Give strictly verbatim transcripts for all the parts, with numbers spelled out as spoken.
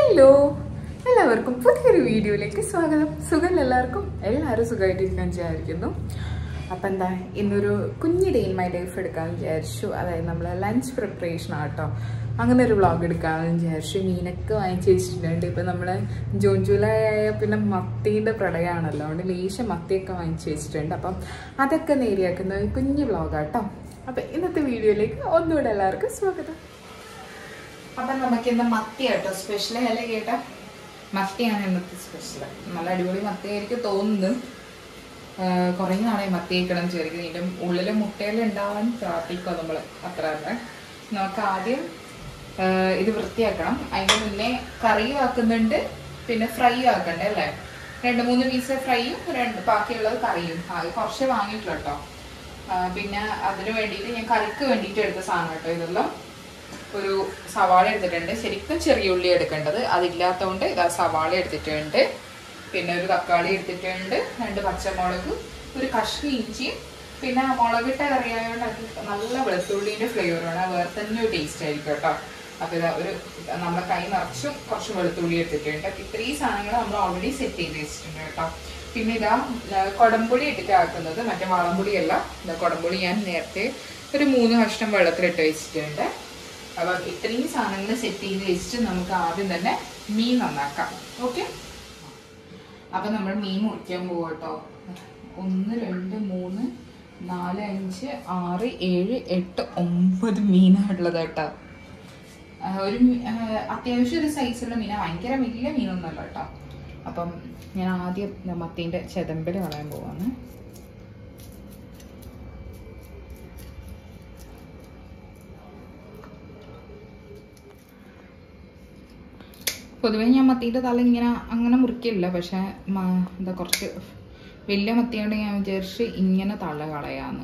Hello, എല്ലാവർക്കും പുതിയൊരു വീഡിയോയിലേക്ക് സ്വാഗതം. സുഖം എല്ലാവർക്കും, എല്ലാവരും സുഖമായിട്ടിരിക്കാൻ വിചാരിക്കുന്നു. അപ്പം എന്താ ഇന്നൊരു കുഞ്ഞ് ഡേ ഇൻ മൈ ലൈഫ് എടുക്കാമെന്ന് വിചാരിച്ചു. അതായത് നമ്മൾ ലഞ്ച് പ്രിപ്പറേഷൻ ആട്ടോ, അങ്ങനെ ഒരു വ്ളോഗ് എടുക്കാമെന്ന് വിചാരിച്ചു. മീനൊക്കെ വാങ്ങിച്ച് വെച്ചിട്ടുണ്ട്. ഇപ്പം നമ്മൾ ജൂൺ ജൂലൈ ആയ പിന്നെ മത്തീൻ്റെ പ്രളയമാണല്ലോ, അതുകൊണ്ട് ലേശം മത്തിയൊക്കെ വാങ്ങിച്ച് വെച്ചിട്ടുണ്ട്. അപ്പം അതൊക്കെ നേരിയാക്കുന്ന ഒരു കുഞ്ഞ് വ്ളോഗാട്ടോ. അപ്പം ഇന്നത്തെ വീഡിയോയിലേക്ക് ഒന്നുകൂടെ എല്ലാവർക്കും സ്വാഗതം. അപ്പം നമുക്ക് ഇന്ന് മത്തി കേട്ടോ സ്പെഷ്യൽ. അല്ലേ കേട്ടാ, മത്തിയാണ് ഇന്നത്തെ സ്പെഷ്യൽ. നല്ല അടിപൊളി മത്തിയായിരിക്കും തോന്നുന്നത്. കുറേ നാളെ മത്തി കഴിക്കണം വിചാരിക്കും. ഇതിൻ്റെ ഉള്ളിൽ മുട്ടയിൽ ഉണ്ടാവാൻ പ്രാർത്ഥിക്കുക നമ്മൾ. അത്ര തന്നെ. നമുക്ക് ആദ്യം ഇത് വൃത്തിയാക്കണം. അതിൻ്റെ മുന്നേ കറി ആക്കുന്നുണ്ട്, പിന്നെ ഫ്രൈ ആക്കണ്ടേ അല്ലേ. രണ്ട് മൂന്ന് പീസ് ഫ്രൈയും രണ്ട് ബാക്കിയുള്ളത് കറിയും. അത് കുറച്ച് വാങ്ങിയിട്ടുള്ളൂ കേട്ടോ. പിന്നെ അതിന് വേണ്ടിയിട്ട് ഞാൻ കറിക്ക് വേണ്ടിയിട്ട് എടുത്ത സാധനം കേട്ടോ ഇതെല്ലാം. ഒരു സവാള എടുത്തിട്ടുണ്ട്. ശരിക്കും ചെറിയ ഉള്ളി എടുക്കേണ്ടത്, അതില്ലാത്തതുകൊണ്ട് ഇതാ സവാള എടുത്തിട്ടുണ്ട്. പിന്നെ ഒരു തക്കാളി എടുത്തിട്ടുണ്ട്, രണ്ട് പച്ചമുളക്, ഒരു കഷ്ണം ഇഞ്ചിയും. പിന്നെ മുളകിട്ട കറിയായതുകൊണ്ട് അത് നല്ല വെളുത്തുള്ളിൻ്റെ ഫ്ലേവറാണ്, വേറെ തന്നെ ഒരു ടേസ്റ്റ് ആയിരിക്കും കേട്ടോ. അപ്പോൾ ഇതാ ഒരു നമ്മുടെ കൈ നിറച്ചും കുറച്ച് വെളുത്തുള്ളി എടുത്തിട്ടുണ്ട്. ഇത്രയും സാധനങ്ങൾ നമ്മൾ ഓൾറെഡി സെറ്റ് ചെയ്ത് വെച്ചിട്ടുണ്ട് കേട്ടോ. പിന്നെ ഇതാ കുടംപുളി ഇട്ടിട്ട് ആക്കുന്നത്, മറ്റേ വളംപുളിയല്ല. ഇതാ കുടംപുളി ഞാൻ നേരത്തെ ഒരു മൂന്ന് കഷ്ണം വെള്ളത്തിലിട്ട് വെച്ചിട്ടുണ്ട്. അപ്പം ഇത്രയും സാധനങ്ങൾ സെറ്റ് ചെയ്ത് വെച്ചിട്ട് നമുക്ക് ആദ്യം തന്നെ മീൻ നന്നാക്കാം. ഓക്കെ, അപ്പം നമ്മൾ മീൻ മുറിക്കാൻ പോവാം കേട്ടോ. ഒന്ന് രണ്ട് മൂന്ന് നാല് അഞ്ച് ആറ് ഏഴ് എട്ട് ഒമ്പത് മീനാണുള്ളത് കേട്ടോ. ഒരു അത്യാവശ്യം ഒരു സൈസുള്ള മീനാണ്, ഭയങ്കര വലിയ മീനൊന്നുമല്ല കേട്ടോ. അപ്പം ഞാൻ ആദ്യം മത്തീൻ്റെ ചെതമ്പൽ കളയാൻ പോവാണ്. പൊതുവേ ഞാൻ മത്തീൻ്റെ തല ഇങ്ങനെ അങ്ങനെ മുറിക്കില്ല, പക്ഷെ എന്താ കുറച്ച് വലിയ മത്തിയോണ്ട് ഞാൻ വിചാരിച്ച് ഇങ്ങനെ തല കളയാന്ന്.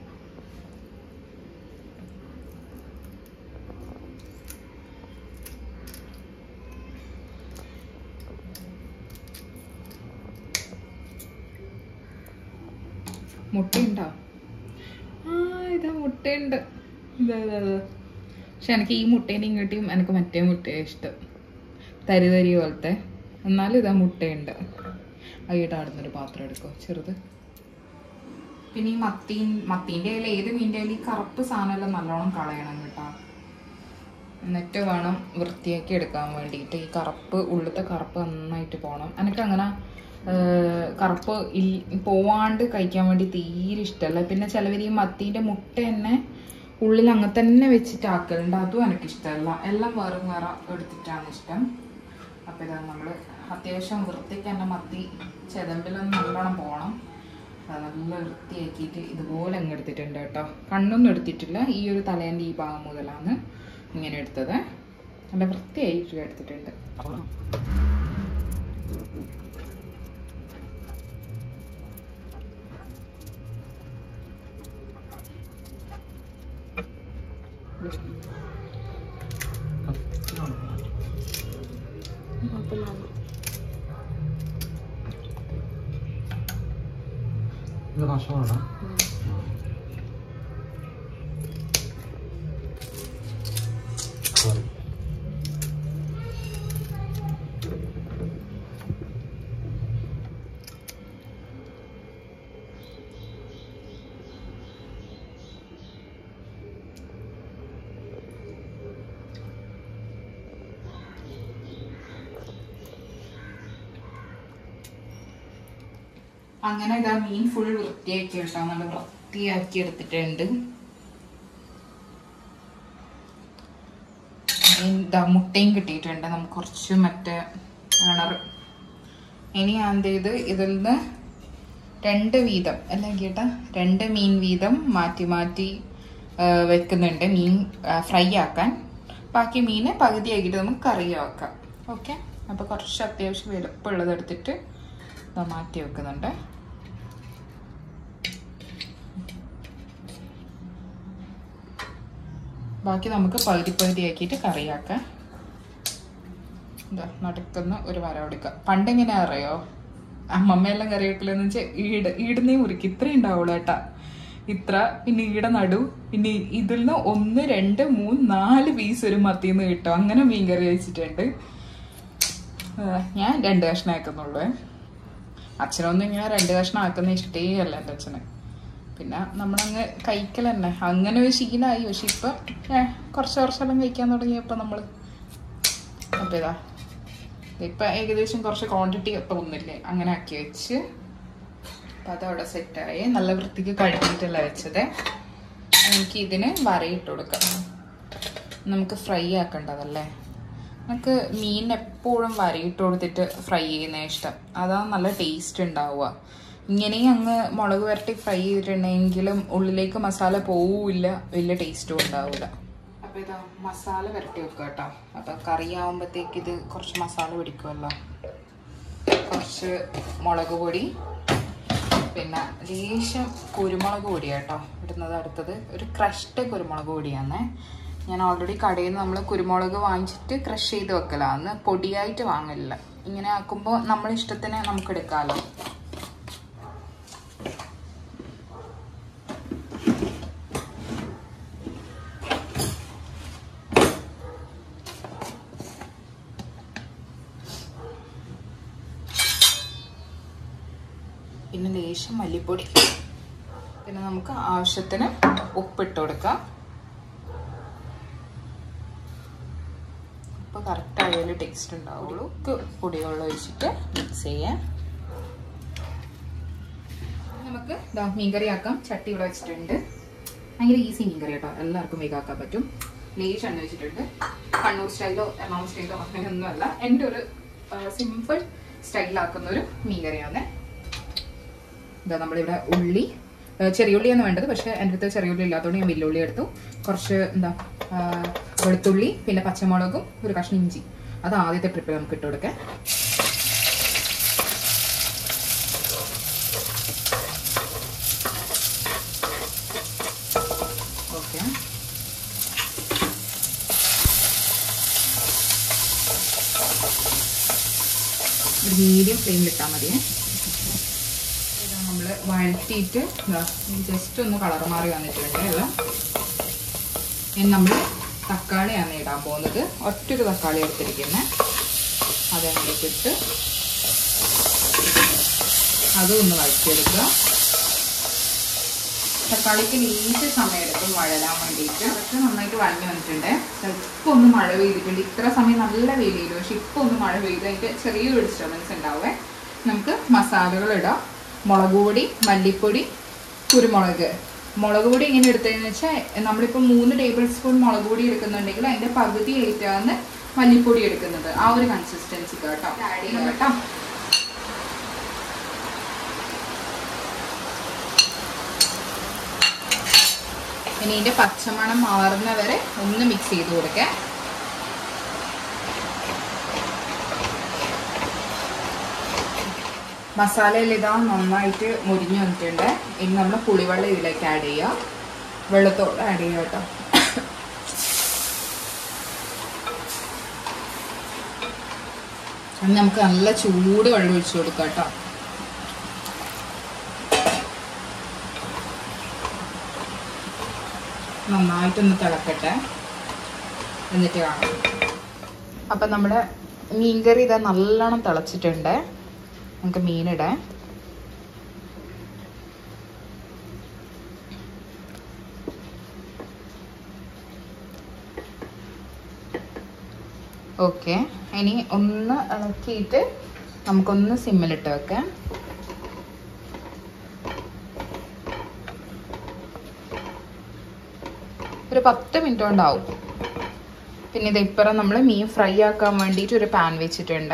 മുട്ടയുണ്ടോ? ആ ഇതാ മുട്ടയുണ്ട്. ഇതാ ഇതാ പക്ഷെ എനിക്ക് ഈ മുട്ടേൻ്റെ ഇങ്ങോട്ടും എനിക്ക് മറ്റേ മുട്ടയാണ് ഇഷ്ടം, തരി തരി പോലത്തെ. എന്നാലും ഇതാ മുട്ടയുണ്ട്. അതിട്ട് ആടുന്നൊരു പാത്രം എടുക്കും ചെറുത്. പിന്നെ ഈ മത്തി മത്തീൻ്റെ കയ്യിൽ ഏത് മീൻ്റെ കയ്യിൽ ഈ കറുപ്പ് സാധനമെല്ലാം നല്ലോണം കളയണം കേട്ടോ. എന്നിട്ട് വേണം വൃത്തിയാക്കി എടുക്കാൻ വേണ്ടിയിട്ട്. ഈ കറുപ്പ് ഉള്ളിലത്തെ കറുപ്പ് നന്നായിട്ട് പോകണം. എനിക്ക് അങ്ങനെ കറുപ്പ് ഇൽ പോവാണ്ട് കഴിക്കാൻ വേണ്ടി തീരെ ഇഷ്ടമല്ല. പിന്നെ ചിലവർ ഈ മത്തീൻ്റെ മുട്ട തന്നെ ഉള്ളിൽ അങ്ങനെ തന്നെ വെച്ചിട്ട് ആക്കലുണ്ട്, അതും എനിക്കിഷ്ടമല്ല. എല്ലാം വേറെ വേറെ എടുത്തിട്ടാണ് ഇഷ്ടം. അപ്പോൾ ഇതാ നമ്മൾ അത്യാവശ്യം വൃത്തിക്ക് തന്നെ മത്തി ചെതമ്പിലൊന്നും നല്ലോണം പോകണം. നല്ല വൃത്തിയാക്കിയിട്ട് ഇതുപോലെ അങ്ങ് എടുത്തിട്ടുണ്ട് കേട്ടോ. കണ്ണൊന്നും എടുത്തിട്ടില്ല, ഈ ഒരു തലേൻ്റെ ഈ ഭാഗം മുതലാണ് ഇങ്ങനെ എടുത്തത്. നല്ല വൃത്തിയായിട്ട് എടുത്തിട്ടുണ്ട്. ഇത് കഷ്ണമാണ്. അങ്ങനെ ഇതാ മീൻ ഫുൾ വൃത്തിയാക്കി കേട്ടോ, നല്ല വൃത്തിയാക്കി എടുത്തിട്ടുണ്ട്. ഇതാ മുട്ടയും കിട്ടിയിട്ടുണ്ട് നമുക്ക് കുറച്ച് മറ്റേ കിണർ. ഇനി ഞാൻ എന്ത് ചെയ്ത് ഇതിൽ നിന്ന് രണ്ട് വീതം അല്ല കേട്ടാ, രണ്ട് മീൻ വീതം മാറ്റി മാറ്റി വെക്കുന്നുണ്ട് മീൻ ഫ്രൈ ആക്കാൻ. ബാക്കി മീന് പകുതിയാക്കിയിട്ട് നമുക്ക് കറി ആക്കാം. ഓക്കെ, അപ്പോൾ കുറച്ച് അത്യാവശ്യം വലുപ്പമുള്ളത് എടുത്തിട്ട് മാറ്റി വെക്കുന്നുണ്ട്. ബാക്കി നമുക്ക് പകുതി പകുതി ആക്കിയിട്ട് കറിയാക്കാം. എന്താ നടുക്കുന്ന ഒരു വര കൊടുക്കുക. പണ്ടെങ്ങനെ അറിയോ, അമ്മമ്മയെല്ലാം കറി വെക്കലെന്ന് വെച്ചാൽ ഈട് ഈടുന്നേ മുറിക്ക് ഇത്രയും ഉണ്ടാവുള്ളൂ കേട്ടാ. ഇത്ര, പിന്നെ ഈട നടു, പിന്നെ ഇതിൽ നിന്ന് ഒന്ന് രണ്ട് മൂന്ന് നാല് പീസ് ഒരു മത്തിന്ന് കിട്ടും. അങ്ങനെ മീൻ കറി വെച്ചിട്ടുണ്ട്. ഞാൻ രണ്ട് കഷ്ണം ആക്കുന്നുള്ളൂ. അച്ഛനൊന്നും ഇങ്ങനെ രണ്ട് കഷ്ണം ആക്കുന്ന ഇഷ്ടേ അല്ല എൻ്റെ അച്ഛന്. പിന്നെ നമ്മളങ്ങ് കഴിക്കൽ തന്നെ അങ്ങനെ ഒരു ശീലമായി. പക്ഷെ ഇപ്പം കുറച്ച് കുറച്ചെല്ലാം കഴിക്കാൻ തുടങ്ങിയപ്പോൾ നമ്മൾ അപ്പോൾ ഇതാ ഇപ്പം ഏകദേശം കുറച്ച് ക്വാണ്ടിറ്റി തോന്നില്ലേ അങ്ങനെ ആക്കി വെച്ച് അപ്പം അതവിടെ സെറ്റായി. നല്ല വൃത്തിക്ക് കഴുകിയിട്ടല്ല വെച്ചത്. എനിക്ക് ഇതിന് വരയിട്ട് കൊടുക്കാം. നമുക്ക് ഫ്രൈ ആക്കേണ്ടതല്ലേ. നമുക്ക് മീൻ എപ്പോഴും വരയിട്ട് കൊടുത്തിട്ട് ഫ്രൈ ചെയ്യുന്ന ഇഷ്ടം. അതാണ് നല്ല ടേസ്റ്റ് ഉണ്ടാവുക. ഇങ്ങനെയും അങ്ങ് മുളക് വരട്ടി ഫ്രൈ ചെയ്തിട്ടുണ്ടെങ്കിലും ഉള്ളിലേക്ക് മസാല പോവില്ല, വലിയ ടേസ്റ്റും ഉണ്ടാവില്ല. അപ്പോൾ ഇതാ മസാല വരട്ടി വെക്കുക കേട്ടോ. അപ്പം കറി ആവുമ്പോഴത്തേക്ക് ഇത് കുറച്ച് മസാല പിടിക്കുമല്ലോ. കുറച്ച് മുളക് പൊടി, പിന്നെ ലേശം കുരുമുളക് പൊടി കേട്ടോ ഇടുന്നത്. അടുത്തത് ഒരു ക്രഷ്ഡ് കുരുമുളക് പൊടിയാണ്. ഞാൻ ഓൾറെഡി കടയിൽ നിന്ന് നമ്മൾ കുരുമുളക് വാങ്ങിച്ചിട്ട് ക്രഷ് ചെയ്ത് വെക്കലാണ്, പൊടിയായിട്ട് വാങ്ങില്ല. ഇങ്ങനെ ആക്കുമ്പോൾ നമ്മുടെ ഇഷ്ടത്തിന് നമുക്ക് എടുക്കാമല്ലോ. പിന്നെ ലേശം മല്ലിപ്പൊടി, പിന്നെ നമുക്ക് ആവശ്യത്തിന് ഉപ്പിട്ട് കൊടുക്കാം. ഉപ്പ് കറക്റ്റ് ആയാലും ടേസ്റ്റ് ഉണ്ടാവുള്ളൂ. പൊടിവെള്ളം ഒഴിച്ചിട്ട് മിക്സ് ചെയ്യാം. നമുക്ക് ഇതാ മീൻകറി ആക്കാം. ചട്ടി ഇവിടെ വെച്ചിട്ടുണ്ട്. ഭയങ്കര ഈസി മീൻകറി കേട്ടോ, എല്ലാവർക്കും വേഗം ആക്കാൻ പറ്റും. ലേശം എണ്ണ വെച്ചിട്ടുണ്ട്. കണ്ണൂർ സ്റ്റൈലോ എറണാകുളം സ്റ്റൈലോ അങ്ങനെയൊന്നുമല്ല, എൻ്റെ ഒരു സിമ്പിൾ സ്റ്റൈലാക്കുന്ന ഒരു മീൻകറിയാണ്. ഇതാ നമ്മളിവിടെ ഉള്ളി, ചെറിയ ഉള്ളിയാണ് വേണ്ടത്. പക്ഷേ എൻ്റെ അടുത്ത് ചെറിയ ഉള്ളി ഇല്ലാത്തതുകൊണ്ട് ഞാൻ വലിയ ഉള്ളി എടുത്തു. കുറച്ച് എന്താ വെളുത്തുള്ളി, പിന്നെ പച്ചമുളകും ഒരു കഷ്ണം ഇഞ്ചി. അത് ആദ്യത്തെ ട്രിപ്പിൽ നമുക്ക് ഇട്ട് കൊടുക്കാം. ഓക്കെ, ഒരു മീഡിയം ഫ്ലെയിമിലിട്ടാൽ മതിയേ. നമ്മൾ വഴറ്റിയിട്ട് ജസ്റ്റ് ഒന്ന് കളർ മാറി വന്നിട്ടുണ്ട് എല്ലാം. ഇനി നമ്മൾ തക്കാളിയാണ് ഇടാൻ പോകുന്നത്. ഒറ്റൊരു തക്കാളി എടുത്തിരിക്കുന്നത്, അതങ്ങോട്ടേക്ക് ഇട്ട് അതും ഒന്ന് വഴറ്റിയെടുക്കുക. തക്കാളിക്ക് നീറ്റ് സമയം എടുക്കും വഴലാൻ വേണ്ടിയിട്ട്. അതൊക്കെ നന്നായിട്ട് വഴഞ്ഞു വന്നിട്ടുണ്ട്. ഇപ്പോൾ ഒന്ന് മഴ പെയ്തിട്ടുണ്ട്. ഇത്ര സമയം നല്ല വെയിലില്ല, പക്ഷെ ഇപ്പോൾ ഒന്ന് മഴ പെയ്ത് അതിൻ്റെ ചെറിയൊരു ഡിസ്റ്റർബൻസ് ഉണ്ടാവേ. നമുക്ക് മസാലകൾ ഇടാം. മുളക് പൊടി, മല്ലിപ്പൊടി, കുരുമുളക്. മുളക് പൊടി എങ്ങനെ എടുത്തതെന്ന് വെച്ചാൽ നമ്മളിപ്പോൾ മൂന്ന് ടേബിൾ സ്പൂൺ മുളക് പൊടി എടുക്കുന്നുണ്ടെങ്കിൽ അതിൻ്റെ പകുതി ആയിട്ടാണ് മല്ലിപ്പൊടി എടുക്കുന്നത്. ആ ഒരു കൺസിസ്റ്റൻസി കേട്ടോ ആഡ് ചെയ്യണം കേട്ടോ. ഇനി ഇതിൻ്റെ പച്ചമണം മാറുന്നവരെ ഒന്ന് മിക്സ് ചെയ്ത് കൊടുക്കാം. മസാലയിൽ ഇതാ നന്നായിട്ട് മുരിഞ്ഞു വന്നിട്ടുണ്ട്. ഇനി നമ്മൾ പുളിവെള്ളം ഇതിലേക്ക് ആഡ് ചെയ്യാം. വെള്ളത്തോടെ ആഡ് ചെയ്യാം കേട്ടോ. ഇനി നമുക്ക് നല്ല ചൂട് വെള്ളം ഒഴിച്ചു കൊടുക്കാം കേട്ടോ. നന്നായിട്ടൊന്ന് തിളക്കട്ടെ, എന്നിട്ട് കാണാം. അപ്പം നമ്മുടെ മീൻകറി ഇതാ നല്ലോണം തിളച്ചിട്ടുണ്ട്. നമുക്ക് മീനിടാം. ഓക്കെ, ഇനി ഒന്ന് ഇളക്കിയിട്ട് നമുക്കൊന്ന് സിമ്മിലിട്ട് വെക്കാം. ഒരു പത്ത് മിനിറ്റ് കൊണ്ടാവും. പിന്നെ ഇത് ഇപ്പുറം നമ്മൾ മീൻ ഫ്രൈ ആക്കാൻ വേണ്ടിയിട്ട് ഒരു പാൻ വെച്ചിട്ടുണ്ട്.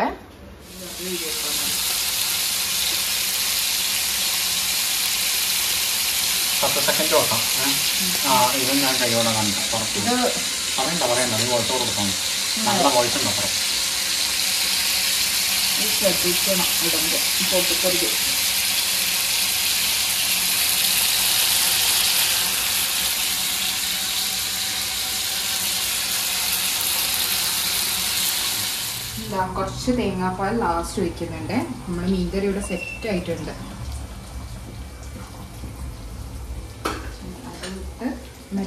പത്ത് സെക്കൻഡ് ഓട്ടാം. ആ ഇത് ഞാൻ കൈയോടെ കണ്ട പുറത്ത് പറയണ്ട പറയണ്ട നീ വോട്ട് കൊടുക്കണം. നല്ല വോയിസ് ഉണ്ട് അപ്പുറം. ശ്രദ്ധിക്കണം ഇടുമ്പോൾ പൊട്ടിക്കരുത്. കുറച്ച് തേങ്ങാപ്പാൽ ലാസ്റ്റ് ഒഴിക്കുന്നുണ്ട്. നമ്മൾ മീൻകറി ഇവിടെ സെറ്റ് ആയിട്ടുണ്ട്. അതിട്ട്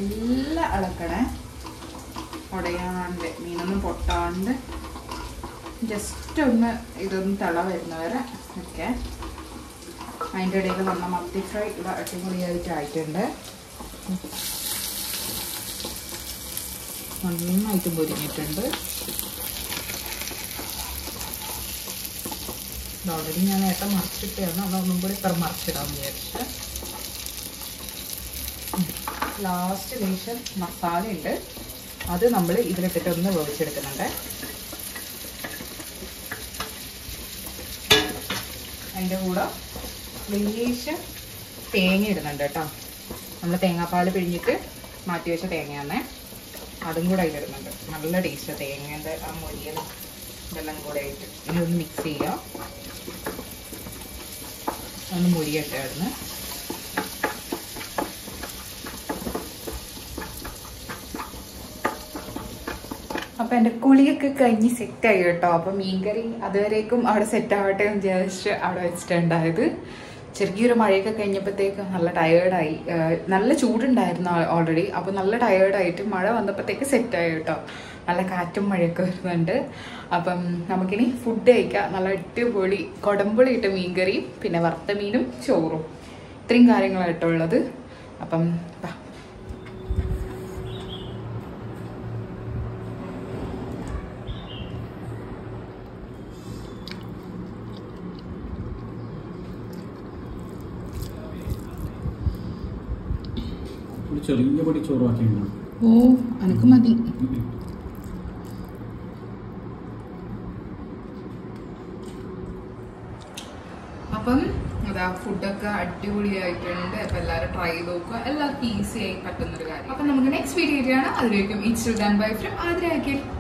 നല്ല ഇളക്കണേ, ഉടയാണ്ട് മീനൊന്നും പൊട്ടാണ്ട് ജസ്റ്റ് ഒന്ന് ഇതൊന്ന് തിള വരുന്നവരെ ഒക്കെ. അതിൻ്റെ ഇടയിൽ വന്ന മത്തി ഫ്രൈ ഇവിടെ അടിപൊളിയായിട്ട് ആയിട്ടുണ്ട്. നന്നായിട്ട് പൊരിഞ്ഞിട്ടുണ്ട്. ഓൾറെഡി ഞാൻ നേരത്തെ മറിച്ചിട്ടാണ്, അതൊന്നും കൂടി ഇത്ര മറിച്ചിടാൻ വിചാരിച്ച്. ലാസ്റ്റ് ലേശം മസാല ഉണ്ട്, അത് നമ്മൾ ഇതിലിട്ടിട്ട് ഒന്ന് വേവിച്ചെടുക്കുന്നുണ്ട്. അതിൻ്റെ കൂടെ ലേശം തേങ്ങ ഇടുന്നുണ്ട് കേട്ടോ. നമ്മൾ തേങ്ങാപ്പാൽ പിഴിഞ്ഞിട്ട് മാറ്റി വെച്ച തേങ്ങയാണ്, അതും കൂടെ അതിലിടുന്നുണ്ട്. നല്ല ടേസ്റ്റ് തേങ്ങേൻ്റെ ആ മൊരിയലും ഇതെല്ലാം കൂടെ ആയിട്ട്. ഇനി ഒന്ന് മിക്സ് ചെയ്യുക, ഒന്ന് മൊരിയിട്ടായിരുന്നു. അപ്പം എൻ്റെ കുളിയൊക്കെ കഴിഞ്ഞ് സെറ്റായി കേട്ടോ. അപ്പം മീൻകറി അതുവരേക്കും അവിടെ സെറ്റാവട്ടെ എന്ന് വിചാരിച്ച് അവിടെ വെച്ചിട്ടുണ്ടായത്. ചെറിയൊരു മഴയൊക്കെ കഴിഞ്ഞപ്പോഴത്തേക്ക് നല്ല ടയേർഡായി. നല്ല ചൂടുണ്ടായിരുന്നു ഓൾറെഡി, അപ്പോൾ നല്ല ടയേർഡായിട്ട് മഴ വന്നപ്പോഴത്തേക്ക് സെറ്റായി കേട്ടോ. നല്ല കാറ്റും മഴയൊക്കെ വരുന്നുണ്ട്. അപ്പം നമുക്കിനി ഫുഡ് കഴിക്കാം. നല്ല അടിപൊളി കൊടമ്പുളി ഇട്ട മീൻകറിയും പിന്നെ വറുത്ത മീനും ചോറും, ഇത്രയും കാര്യങ്ങളായിട്ടുള്ളത്. അപ്പം ചെറിയ പൊടി ചോറാക്കിയിട്ടുണ്ടോ? ഓ അനക്ക് മതി. അപ്പം അതാ ഫുഡൊക്കെ അടിപൊളിയായിട്ടുണ്ട്. അപ്പം എല്ലാവരും ട്രൈ ചെയ്ത് നോക്കുക. എല്ലാവർക്കും ഈസി ആയി പറ്റുന്നൊരു കാര്യം. അപ്പം നമുക്ക് നെക്സ്റ്റ് വീഡിയോ ആണ്. അതിലേക്കും it's done bye from Athira Akhil.